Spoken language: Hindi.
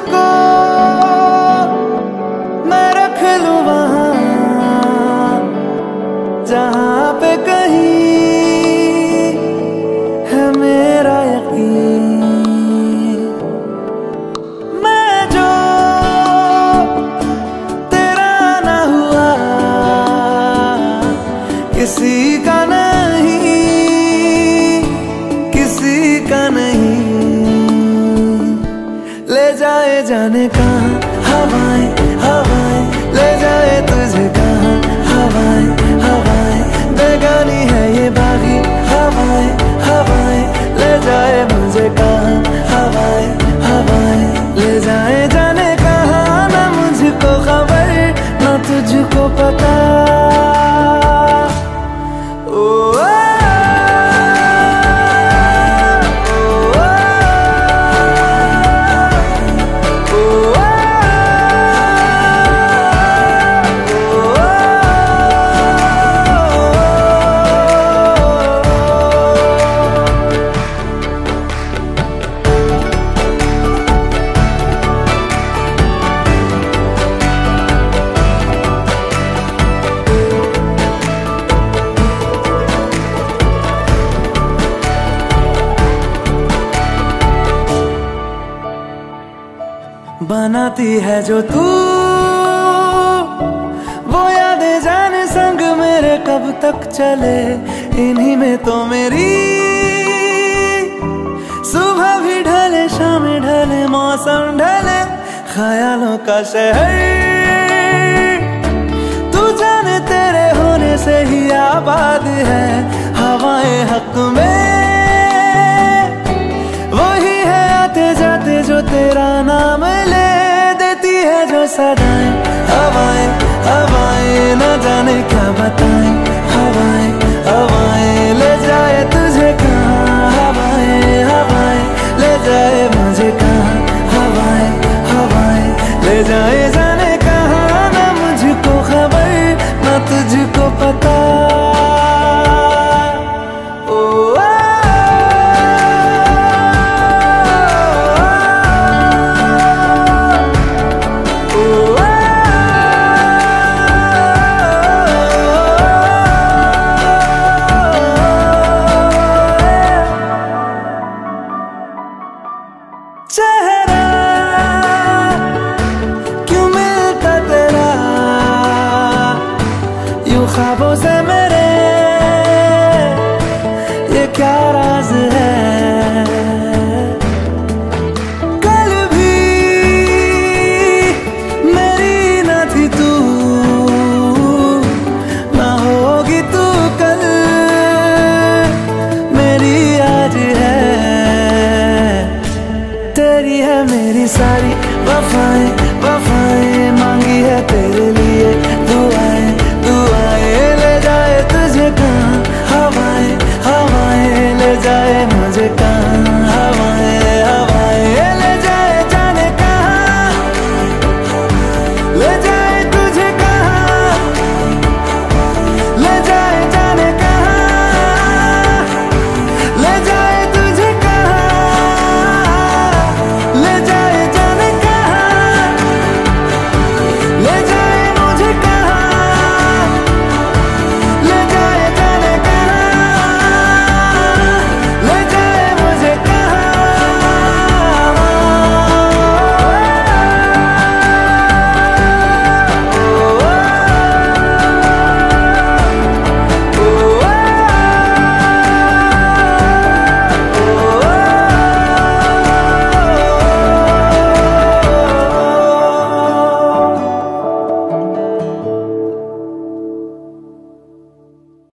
तुझको मैं रख लूं वहां जहां पे कहीं है मेरा यकीन। मैं जो तेरा ना हुआ किसी का नहीं, किसी का नहीं। ले जाए जाने कहाँ हवाएं हवाएं, ले जाए तुझे कहाँ हवाएं हवाएं। बेगानी है ये बागी हवाएं हवाएं, ले जाए मुझे कहाँ हवाएं हवाएं। ले जाए जाने कहाँ, ना मुझको खबर ना तुझको पता। बनाती है जो तू वो यादें जाने संग मेरे कब तक चले। इन्हीं में तो मेरी सुबह भी ढले शाम ढले मौसम ढले। ख्यालों का शहर तू जाने तेरे होने से ही आबाद है। हवाएं हक में वही है आते जाते जो तेरा नाम ले देती है जो सदाएं। हवाएं हवाएं न जाने क्या बताएं। हवाएं हवाएं ले जाए तुझे कहाँ हवाएं हवाएं, ले जाए मुझे कहाँ हवाएं हवाएं। ले जाए जाने कहाँ, ना मुझको खबर ना तुझको पता। चेहरा क्यों मिलता तेरा यूं ख्वाबों से मेरे